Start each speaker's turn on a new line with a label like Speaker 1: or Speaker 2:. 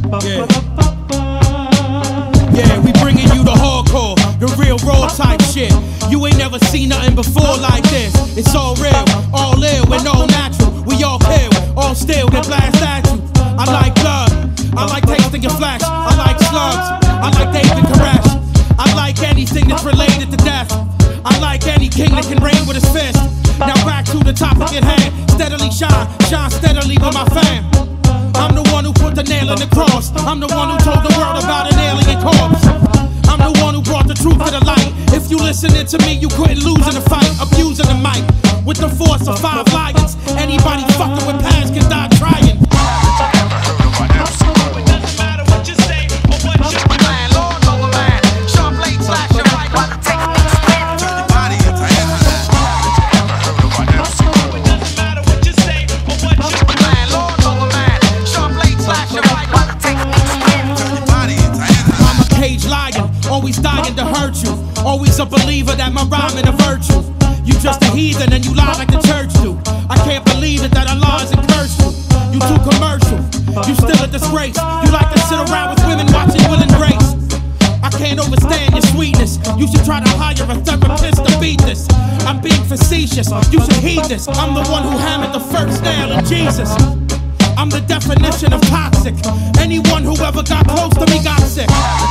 Speaker 1: Yeah. Yeah, we bringing you the hardcore, the real raw type shit. You ain't never seen nothing before like this. It's all real, all ill, and all natural. We all kill, all still, they blast at you. I like blood, I like tasting your flesh. I like slugs, I like David Koresh. I like anything that's related to death. I like any king that can reign with his fist. Now back to the topic at hand. Steadily shine, shine steadily with my fam. I'm the one who put the nail in the cross. I'm the one who told the world about an alien corpse. I'm the one who brought the truth to the light. If you listening to me, you couldn't lose in a fight. Abusing the mic with the force of 5 lions. Anybody fucking with past can die trying. Always dying to hurt you. Always a believer that my rhyming a virtue. You just a heathen and you lie like the church do. I can't believe it that Allah has cursed you. You too commercial. You still a disgrace. You like to sit around with women watching Will and Grace. I can't understand your sweetness. You should try to hire a therapist to beat this. I'm being facetious. You should heed this. I'm the one who hammered the first nail in Jesus. I'm the definition of toxic. Anyone who ever got close to me got sick.